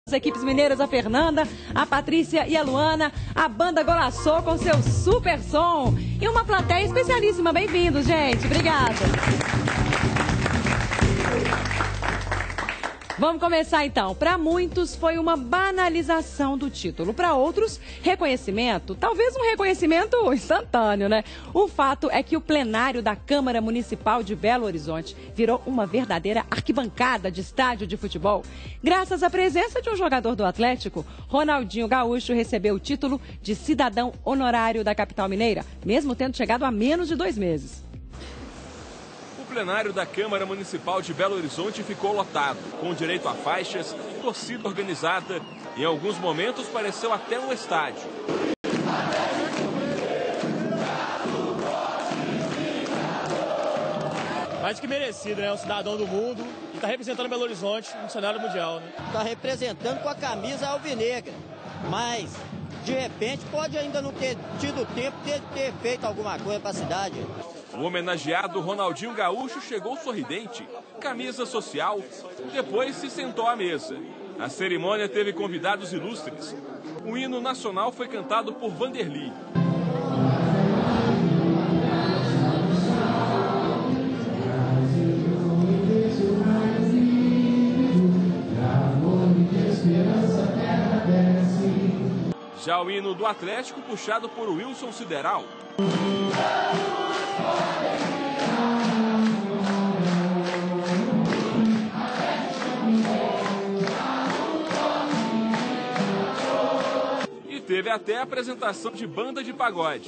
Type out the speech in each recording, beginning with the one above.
As equipes mineiras, a Fernanda, a Patrícia e a Luana, a banda Golaçou com seu super som e uma plateia especialíssima. Bem-vindos, gente. Obrigada. Vamos começar então. Para muitos foi uma banalização do título, para outros reconhecimento, talvez um reconhecimento instantâneo, né? O fato é que o plenário da Câmara Municipal de Belo Horizonte virou uma verdadeira arquibancada de estádio de futebol. Graças à presença de um jogador do Atlético, Ronaldinho Gaúcho recebeu o título de cidadão honorário da capital mineira, mesmo tendo chegado a menos de 2 meses. O plenário da Câmara Municipal de Belo Horizonte ficou lotado, com direito a faixas, torcida organizada e em alguns momentos pareceu até um estádio. Mais que merecido, né? Um cidadão do mundo e está representando Belo Horizonte no cenário mundial, né? Está representando com a camisa alvinegra, mas de repente pode ainda não ter tido tempo de ter feito alguma coisa para a cidade. O homenageado Ronaldinho Gaúcho chegou sorridente, camisa social, depois se sentou à mesa. A cerimônia teve convidados ilustres. O hino nacional foi cantado por Vanderly. Já o hino do Atlético puxado por Wilson Sideral. E teve até a apresentação de banda de pagode.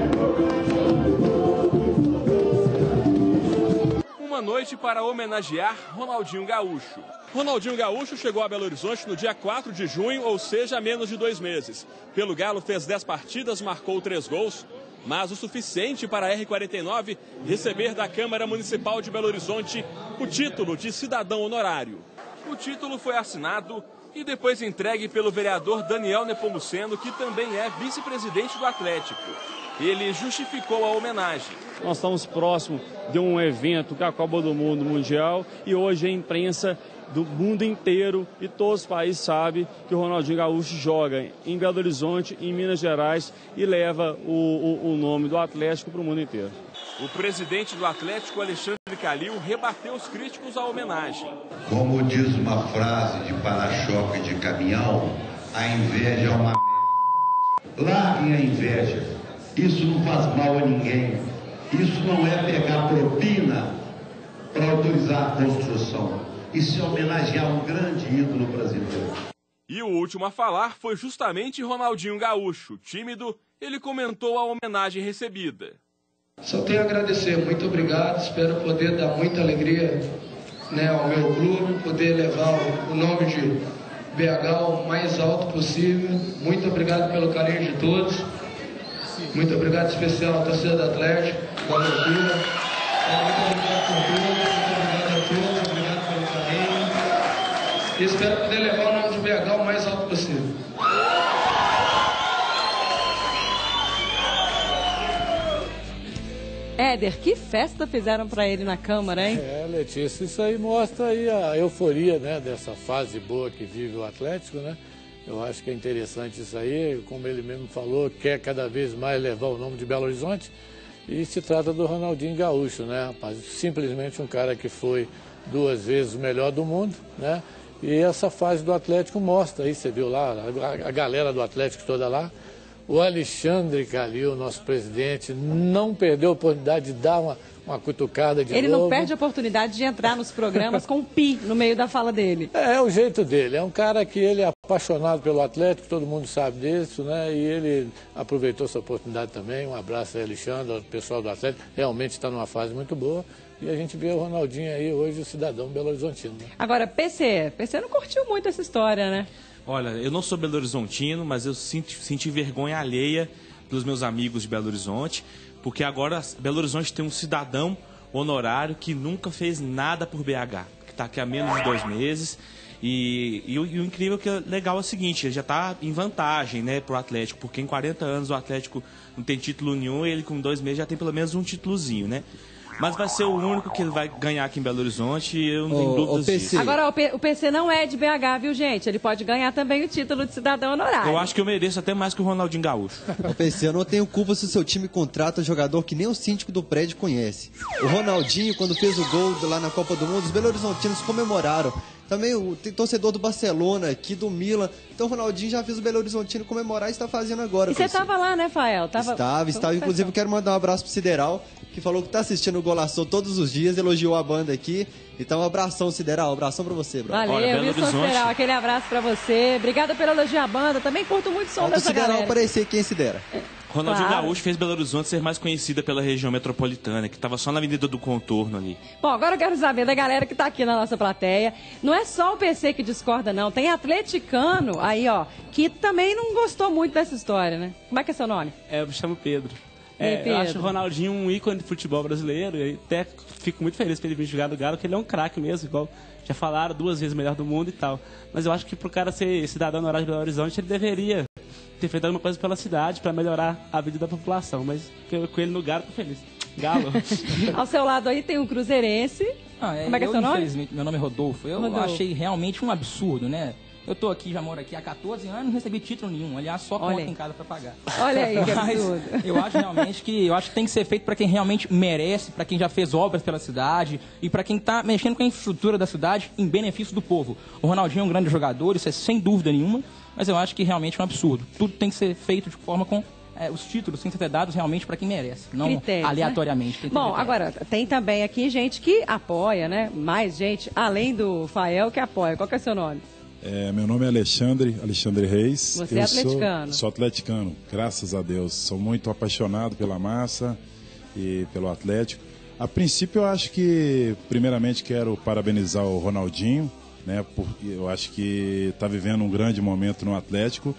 Uma noite para homenagear Ronaldinho Gaúcho. Ronaldinho Gaúcho chegou a Belo Horizonte no dia 4 de junho, ou seja, há menos de 2 meses. Pelo Galo fez 10 partidas, marcou 3 gols, mas o suficiente para a R49 receber da Câmara Municipal de Belo Horizonte o título de cidadão honorário. O título foi assinado e depois entregue pelo vereador Daniel Nepomuceno, que também é vice-presidente do Atlético. Ele justificou a homenagem. Nós estamos próximos de um evento que é a Copa do Mundo Mundial e hoje a imprensa do mundo inteiro e todos os países sabem que o Ronaldinho Gaúcho joga em Belo Horizonte, em Minas Gerais e leva o nome do Atlético para o mundo inteiro. O presidente do Atlético, Alexandre Calil, rebateu os críticos à homenagem. Como diz uma frase de para-choque de caminhão, a inveja é uma merda. Larguem a inveja. Isso não faz mal a ninguém. Isso não é pegar propina para autorizar a construção. Isso é homenagear um grande ídolo brasileiro. E o último a falar foi justamente Ronaldinho Gaúcho. Tímido, ele comentou a homenagem recebida. Só tenho a agradecer, muito obrigado. Espero poder dar muita alegria, né, ao meu clube, poder levar o nome de BH o mais alto possível. Muito obrigado pelo carinho de todos. Muito obrigado especial à torcida do Atlético, da Loucura. Muito obrigado por tudo, muito obrigado a todos, obrigado pelo carinho. E espero poder levar o nome de BH o mais alto possível. Éder, que festa fizeram para ele na Câmara, hein? Letícia, isso aí mostra aí a euforia, né, dessa fase boa que vive o Atlético, né? Eu acho que é interessante isso aí, como ele mesmo falou, quer cada vez mais levar o nome de Belo Horizonte. E se trata do Ronaldinho Gaúcho, né, rapaz? Simplesmente um cara que foi 2 vezes o melhor do mundo, né? E essa fase do Atlético mostra aí, você viu lá, a galera do Atlético toda lá. O Alexandre Calil, nosso presidente, não perdeu a oportunidade de dar uma cutucada de novo. Ele não perde a oportunidade de entrar nos programas com um pi no meio da fala dele. É o jeito dele. É um cara que ele é apaixonado pelo Atlético, todo mundo sabe disso, né? E ele aproveitou essa oportunidade também. Um abraço aí, Alexandre, ao pessoal do Atlético. Realmente está numa fase muito boa. E a gente vê o Ronaldinho aí hoje, o cidadão belo-horizontino. Né? Agora, PC não curtiu muito essa história, né? Olha, eu não sou belo-horizontino, mas eu senti vergonha alheia pelos meus amigos de Belo Horizonte, porque agora Belo Horizonte tem um cidadão honorário que nunca fez nada por BH, que está aqui há menos de 2 meses. E o incrível que é legal é o seguinte, ele já está em vantagem, né, pro Atlético, porque em 40 anos o Atlético não tem título nenhum e ele com 2 meses já tem pelo menos um títulozinho, né? mas vai ser o único que vai ganhar aqui em Belo Horizonte e eu não tenho dúvidas disso. Agora, o PC não é de BH, viu, gente? Ele pode ganhar também o título de cidadão honorário. Eu acho que eu mereço até mais que o Ronaldinho Gaúcho. Ô PC, eu não tenho culpa se o seu time contrata jogador que nem o síndico do prédio conhece. O Ronaldinho, quando fez o gol lá na Copa do Mundo, os Belo Horizontinos comemoraram. Também tem torcedor do Barcelona, aqui do Milan. Então o Ronaldinho já fez o Belo Horizontino comemorar e está fazendo agora. E você estava lá, né, Fael? Estava. Inclusive, eu quero mandar um abraço pro Sideral, que falou que está assistindo o Golaçou todos os dias, elogiou a banda aqui. Então, um abração, Sideral. Um abração pra você, bro. Valeu, Wilson Sideral. Aquele abraço pra você. Obrigada pelo elogio à banda. Também curto muito o som dessa galera. Sideral aparecer quem se dera. Ronaldinho Gaúcho fez Belo Horizonte ser mais conhecida pela região metropolitana, que estava só na Avenida do Contorno ali. Bom, agora eu quero saber da galera que está aqui na nossa plateia. Não é só o PC que discorda, não. Tem atleticano aí, ó, que também não gostou muito dessa história, né? Como é que é seu nome? Eu me chamo Pedro. Pedro. Eu acho o Ronaldinho um ícone de futebol brasileiro e até fico muito feliz por ele vir jogar no Galo, porque ele é um craque mesmo, igual já falaram, 2 vezes o melhor do mundo e tal. Mas eu acho que pro cara ser cidadão honorário de Belo Horizonte, ele deveria ter feito alguma coisa pela cidade para melhorar a vida da população. Mas com ele no Galo, tô feliz. Galo. Ao seu lado aí tem um cruzeirense. Como é que é seu nome? Infelizmente, meu nome é Rodolfo. Eu achei realmente um absurdo, né? Eu tô aqui, já moro aqui há 14 anos, não recebi título nenhum. Aliás, só conta em casa para pagar. Olha aí, que absurdo. Eu acho realmente que tem que ser feito para quem realmente merece, para quem já fez obras pela cidade e para quem tá mexendo com a infraestrutura da cidade em benefício do povo. O Ronaldinho é um grande jogador, isso é sem dúvida nenhuma, mas eu acho que realmente é um absurdo. Tudo tem que ser feito de forma com os títulos têm que ser dados realmente para quem merece, não critérios, aleatoriamente. Né? Bom, agora, tem também aqui gente que apoia, né? Mais gente, além do Fael, que apoia. Qual que é o seu nome? Meu nome é Alexandre Reis. Você é atleticano? Sou atleticano, graças a Deus. Sou muito apaixonado pela massa e pelo Atlético. A princípio, eu acho que, primeiramente, quero parabenizar o Ronaldinho, né? Porque eu acho que está vivendo um grande momento no Atlético.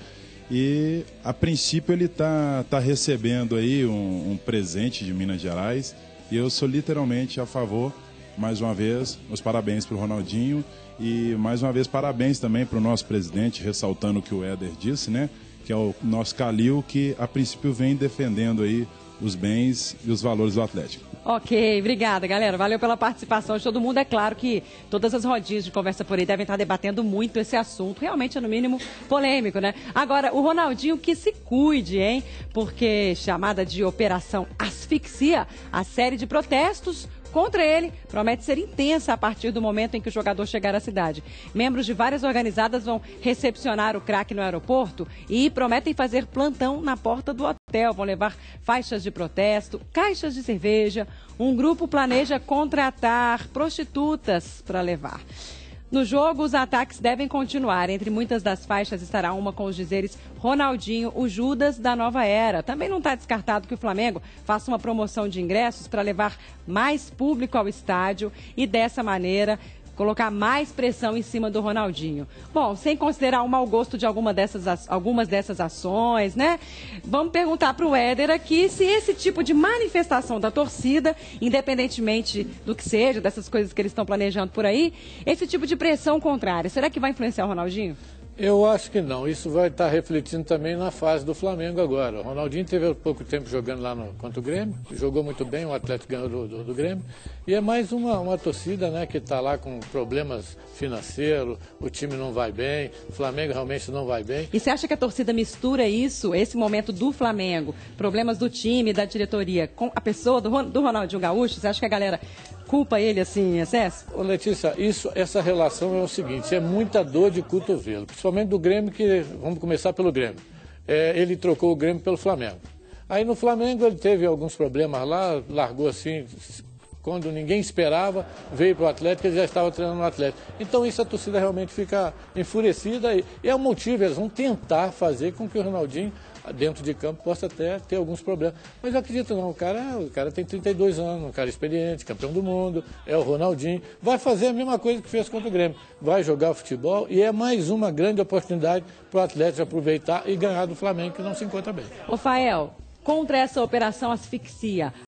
E, a princípio, ele tá recebendo aí um presente de Minas Gerais. E eu sou literalmente a favor, mais uma vez, os parabéns para o Ronaldinho. E, mais uma vez, parabéns também para o nosso presidente, ressaltando o que o Éder disse, né? Que é o nosso Calil, que, a princípio, vem defendendo aí os bens e os valores do Atlético. Ok, obrigada, galera. Valeu pela participação de todo mundo. É claro que todas as rodinhas de conversa por aí devem estar debatendo muito esse assunto. Realmente é, no mínimo, polêmico, né? Agora, o Ronaldinho que se cuide, hein? Porque, chamada de Operação Asfixia, a série de protestos contra ele promete ser intensa a partir do momento em que o jogador chegar à cidade. Membros de várias organizadas vão recepcionar o craque no aeroporto e prometem fazer plantão na porta do hotel. Vão levar faixas de protesto, caixas de cerveja. Um grupo planeja contratar prostitutas para levar. No jogo, os ataques devem continuar. Entre muitas das faixas estará uma com os dizeres Ronaldinho, o Judas da nova era. Também não está descartado que o Flamengo faça uma promoção de ingressos para levar mais público ao estádio e, dessa maneira, colocar mais pressão em cima do Ronaldinho. Bom, sem considerar o mau gosto de algumas dessas ações, né? Vamos perguntar para o Éder aqui se esse tipo de manifestação da torcida, independentemente do que seja, dessas coisas que eles estão planejando por aí, esse tipo de pressão contrária, será que vai influenciar o Ronaldinho? Eu acho que não. Isso vai estar refletindo também na fase do Flamengo agora. O Ronaldinho teve pouco tempo jogando lá contra o Grêmio, jogou muito bem, o Atlético ganhou do Grêmio. E é mais uma torcida, né, que está lá com problemas financeiros, o time não vai bem, o Flamengo realmente não vai bem. E você acha que a torcida mistura isso, esse momento do Flamengo, problemas do time, da diretoria, com a pessoa do Ronaldinho Gaúcho? Você acha que a galera culpa ele assim em excesso? Ô Letícia, essa relação é o seguinte, é muita dor de cotovelo, principalmente do Grêmio, que vamos começar pelo Grêmio. Ele trocou o Grêmio pelo Flamengo. Aí no Flamengo ele teve alguns problemas lá, largou assim, quando ninguém esperava, veio para o Atlético, ele já estava treinando no Atlético. Então isso a torcida realmente fica enfurecida e é o motivo, eles vão tentar fazer com que o Ronaldinho, dentro de campo, possa até ter alguns problemas. Mas eu acredito não, o cara tem 32 anos, um cara experiente, campeão do mundo, é o Ronaldinho, vai fazer a mesma coisa que fez contra o Grêmio, vai jogar futebol e é mais uma grande oportunidade para o Atlético aproveitar e ganhar do Flamengo, que não se encontra bem. Ô Fael, contra essa operação asfixia,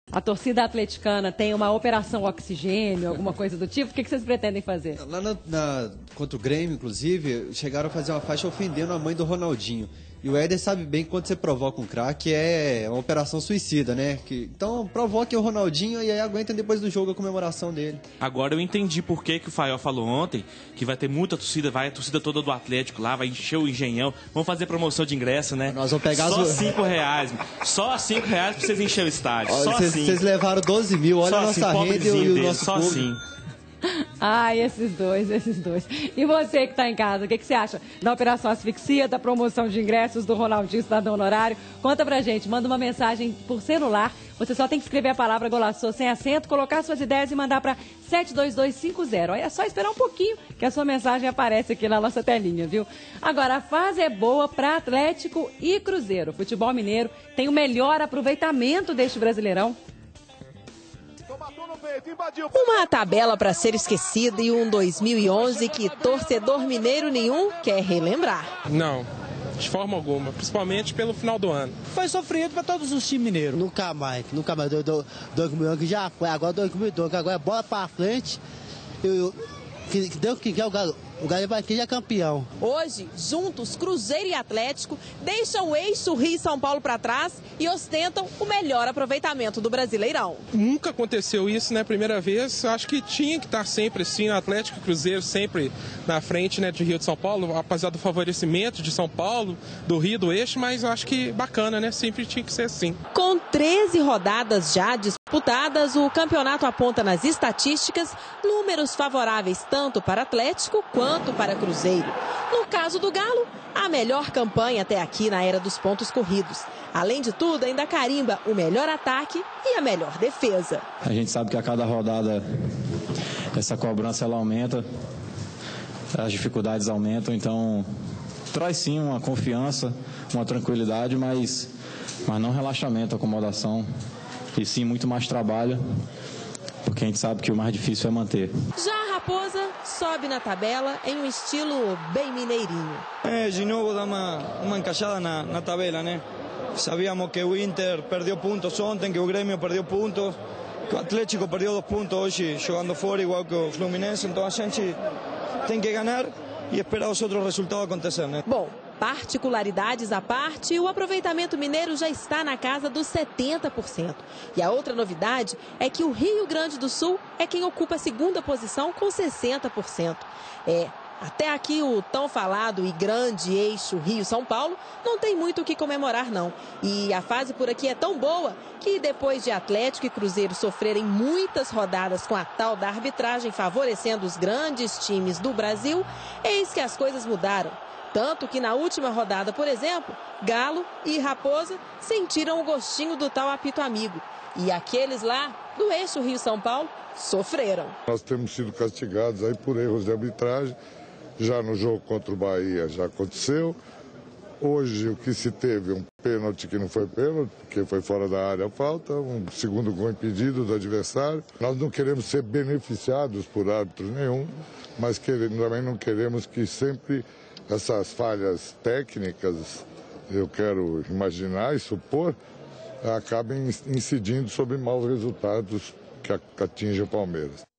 A torcida atleticana tem uma operação oxigênio, alguma coisa do tipo? O que vocês pretendem fazer? Lá contra o Grêmio, inclusive, chegaram a fazer uma faixa ofendendo a mãe do Ronaldinho. E o Éder sabe bem que quando você provoca um craque é uma operação suicida, né? Então provoque o Ronaldinho e aí aguentem depois do jogo a comemoração dele. Agora eu entendi por que o Fael falou ontem que vai ter muita torcida, vai a torcida toda do Atlético lá, vai encher o Engenhão. Vamos fazer promoção de ingresso, né? Nós vamos pegar só R$5. Só R$5 pra vocês encherem o estádio. Só assim. Vocês levaram 12 mil, olha a nossa renda e o nosso só público. assim. Ai, esses dois. E você que está em casa, o que você acha da Operação Asfixia, da promoção de ingressos do Ronaldinho Cidadão Honorário? Conta pra gente, manda uma mensagem por celular. Você só tem que escrever a palavra Golaçou sem acento, colocar suas ideias e mandar para 72250. É só esperar um pouquinho que a sua mensagem aparece aqui na nossa telinha, viu? Agora, a fase é boa para Atlético e Cruzeiro. O futebol mineiro tem o melhor aproveitamento deste Brasileirão. Uma tabela para ser esquecida e um 2011 que torcedor mineiro nenhum quer relembrar. Não, de forma alguma, principalmente pelo final do ano. Foi sofrido para todos os times mineiros. Nunca mais. 2011 que já foi, agora 2012, agora é bola para frente. Que Deus quiser, o Galo vai aqui já é campeão. Hoje, juntos, Cruzeiro e Atlético deixam o eixo Rio e São Paulo para trás e ostentam o melhor aproveitamento do Brasileirão. Nunca aconteceu isso, né? Primeira vez, acho que tinha que estar sempre assim, Atlético e Cruzeiro sempre na frente, né, de Rio de São Paulo, apesar do favorecimento de São Paulo, do Rio, do eixo, mas acho que bacana, né? Sempre tinha que ser assim. Com 13 rodadas já disputadas, o campeonato aponta nas estatísticas números favoráveis tanto para Atlético quanto para Cruzeiro. No caso do Galo, a melhor campanha até aqui na era dos pontos corridos. Além de tudo, ainda carimba o melhor ataque e a melhor defesa. A gente sabe que a cada rodada essa cobrança ela aumenta, as dificuldades aumentam, então traz sim uma confiança, uma tranquilidade, mas não relaxamento, acomodação, e sim muito mais trabalho, porque a gente sabe que o mais difícil é manter. Já a Raposa sobe na tabela em um estilo bem mineirinho. De novo dá uma encaixada na tabela, né? Sabíamos que o Inter perdeu pontos ontem, que o Grêmio perdeu pontos, que o Atlético perdeu 2 pontos hoje jogando fora, igual que o Fluminense, então a gente tem que ganhar e esperar os outros resultados acontecer, né? Bom, particularidades à parte, o aproveitamento mineiro já está na casa dos 70%. E a outra novidade é que o Rio Grande do Sul é quem ocupa a segunda posição com 60%. Até aqui o tão falado e grande eixo Rio-São Paulo não tem muito o que comemorar, não. E a fase por aqui é tão boa que depois de Atlético e Cruzeiro sofrerem muitas rodadas com a tal da arbitragem favorecendo os grandes times do Brasil, eis que as coisas mudaram. Tanto que na última rodada, por exemplo, Galo e Raposa sentiram o gostinho do tal apito amigo. E aqueles lá, do eixo Rio-São Paulo, sofreram. Nós temos sido castigados aí por erros de arbitragem. Já no jogo contra o Bahia já aconteceu. Hoje o que se teve, um pênalti que não foi pênalti, porque foi fora da área a falta, um segundo gol impedido do adversário. Nós não queremos ser beneficiados por árbitros nenhum, mas também não queremos que sempre essas falhas técnicas, eu quero imaginar e supor, acabem incidindo sobre maus resultados que atingem o Palmeiras.